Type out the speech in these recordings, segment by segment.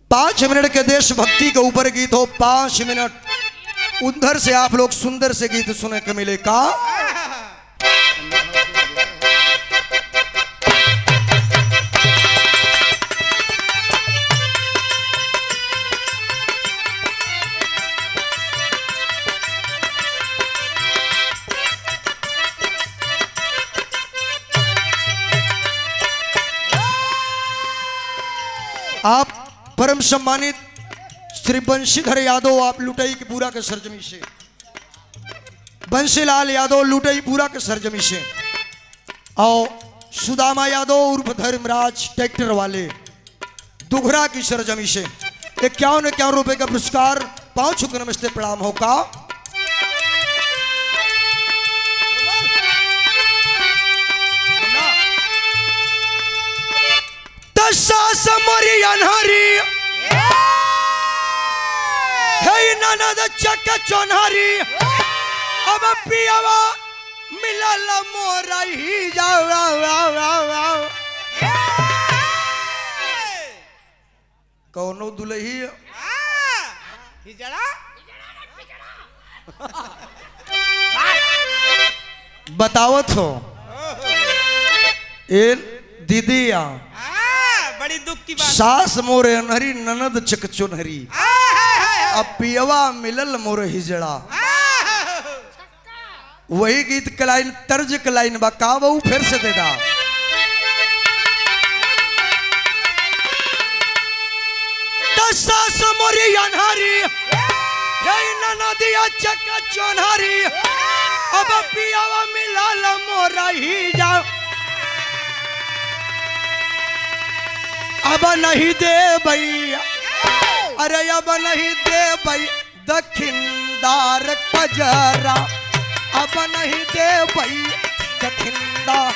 5 minute के देशभक्ति के ऊपर गीत हो। 5 मिनट उधर से आप लोग सुंदर से गीत सुने के मिले का। आप परम सम्मानित श्री बंशीधर यादव, आप लुटई की पूरा के सरजमी से, बंशीलाल यादव लुटई पूरा के सरजमी से, और सुदामा यादव उर्फ धर्मराज ट्रैक्टर वाले दुघरा की सरजमी से 51 रुपए का पुरस्कार। 5 छुक नमस्ते प्रणाम हो का। समरी अनहरी हे ननद चक चोनहरी अब पियावा मिलल मोरा ही जाओ कौनो दुलही बतावत हो ए दीदिया बड़ी दुख की बात। सास मोरे अनहरी ननद चक चुनहरी अब पियवा मिलल मोर हिजड़ा। वही गीत के लाइन तर्ज के लाइन बा का बहू फिर से देदा। सास मोरी अनहरी ननदिया चक चुनहरी अब पियवा मिलल मोर हिजड़ा। अब नहीं दे भैया, अरे अब नहीं दे भई दखिनदार कजरा, अब नहीं दे भई दखिनदार।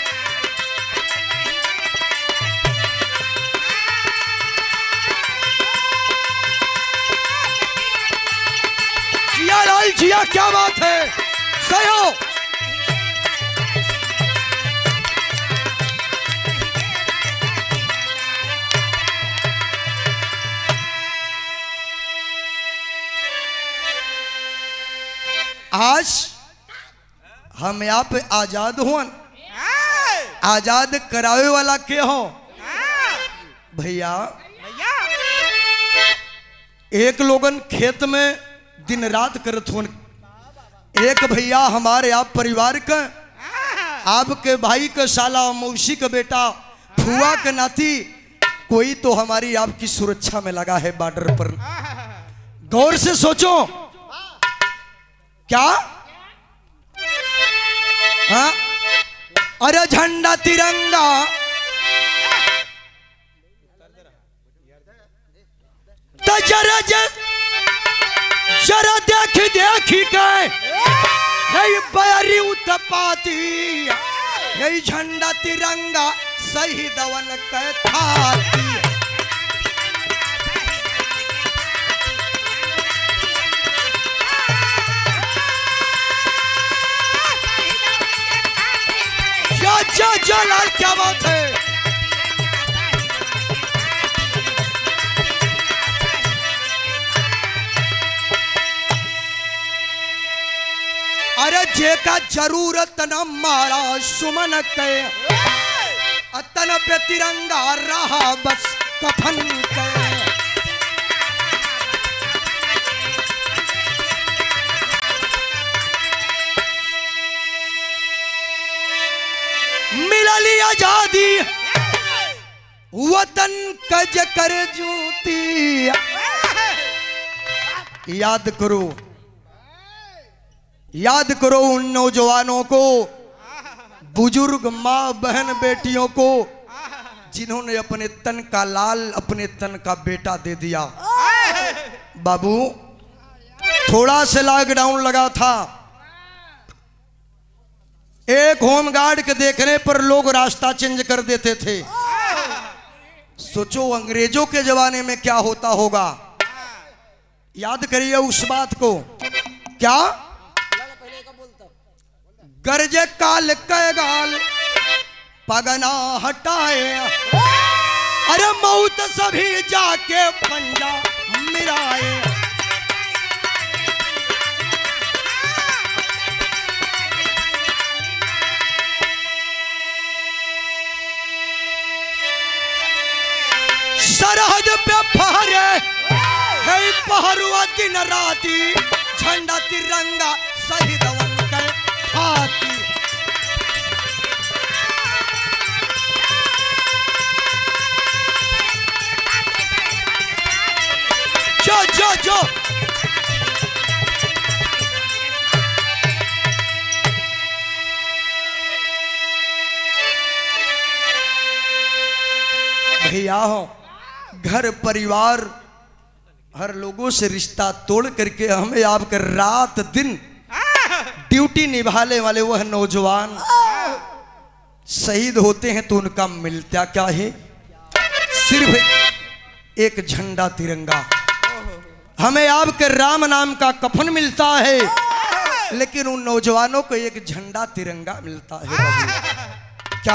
जिया लाल जिया, क्या बात है, सही हो। आज हम यहाँ पे आजाद हुआ, आजाद करावे वाला के हो भैया। एक लोगन खेत में दिन रात करत हो, एक भैया हमारे आप परिवार का, आपके भाई का साला, मौसी का बेटा, फुआ का नाती, कोई तो हमारी आपकी सुरक्षा में लगा है बॉर्डर पर। गौर से सोचो क्या। हाँ? अरे झंडा तिरंगा तो जरा देखी के बयारी उत्पाती यही झंडा तिरंगा सही दवन के थाती। जो लाल, क्या बात है। अरे जेका जरूरत न मारा सुमन के अतन पे तिरंगा रहा बस कफन के। मिलली आजादी वतन कज कर जूती। याद करो उन नौजवानों को, बुजुर्ग माँ बहन बेटियों को जिन्होंने अपने तन का लाल, अपने तन का बेटा दे दिया। बाबू थोड़ा से लॉकडाउन लगा था, एक होमगार्ड के देखने पर लोग रास्ता चेंज कर देते थे। सोचो अंग्रेजों के जमाने में क्या होता होगा। याद करिए उस बात को। क्या गरजे काल कै गाल पगना हटाए अरे मौत सभी जाके पंजा मिराए। सरहद पे फहरे है पहरुआ दिन राती, झंडा तिरंगा शहीदवन के हाथी। जो जो जो भैया हो, घर परिवार हर लोगों से रिश्ता तोड़ करके हमें आपके रात दिन ड्यूटी निभाने वाले वह नौजवान शहीद होते हैं तो उनका मिलता क्या है? सिर्फ एक झंडा तिरंगा। हमें आपके राम नाम का कफन मिलता है, लेकिन उन नौजवानों को एक झंडा तिरंगा मिलता है। क्या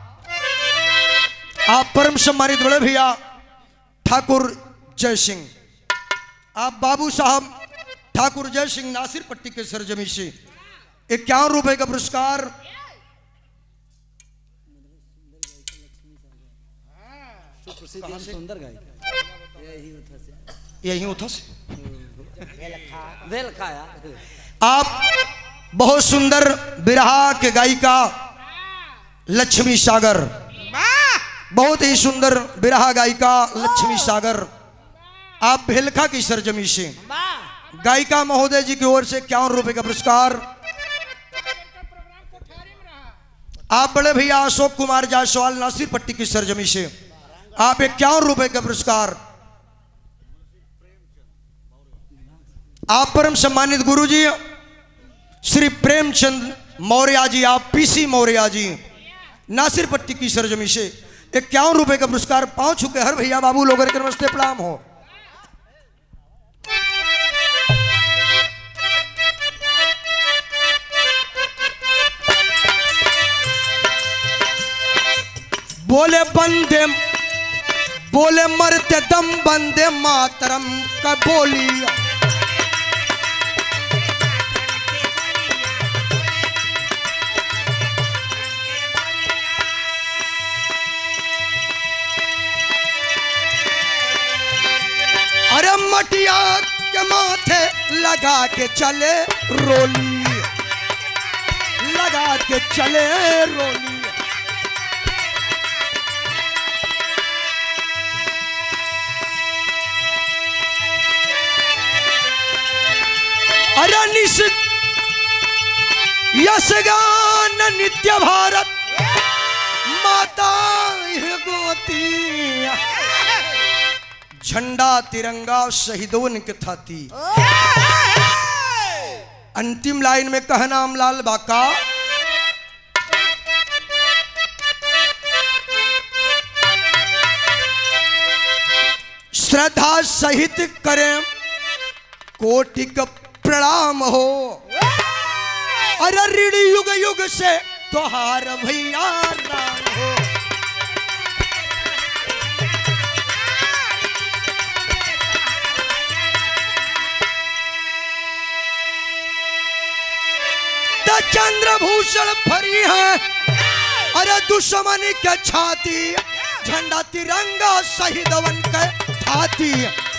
आप परम सम्मानित बड़े भैया ठाकुर जय सिंह, आप बाबू साहब ठाकुर जय सिंह नासिर पट्टी के सरजमी से 51 रुपए का पुरस्कार सुंदर गाय यही उठा से वेल खाया। आप बहुत सुंदर बिरहा के गायिका लक्ष्मी सागर, बहुत ही सुंदर बिरहा गायिका लक्ष्मी सागर, आप भेलखा की सरजमी से गायिका महोदय जी की ओर से 51 रुपए का पुरस्कार। आप बड़े भैया अशोक कुमार जायसवाल नासिर पट्टी की सरजमी से आप 51 रुपए का पुरस्कार। आप परम सम्मानित गुरुजी श्री प्रेमचंद मौर्य जी, आप पीसी मौर्य जी नासिर पट्टी की सरजमी से 51 रुपए का पुरस्कार। पांव छुके हर भैया बाबू लोगों के नमस्ते प्रणाम हो। बोले बंदे बोले मरते दम बंदे मातरम का बोली। अरे मटिया के माथे लगा के चले रोली, लगा के चले रोली। अरे यशगान नित्य भारत माता गोती, झंडा तिरंगा शहीदों के थाती। अंतिम लाइन में कहना अमलाल बाका, श्रद्धा सहित करें कोटि का प्रणाम हो। अरे ऋण युग युग से तोहार भैया राम हो। चंद्रभूषण फरी है अरे दुश्मन के छाती, झंडा तिरंगा शहीदवन के हाथी।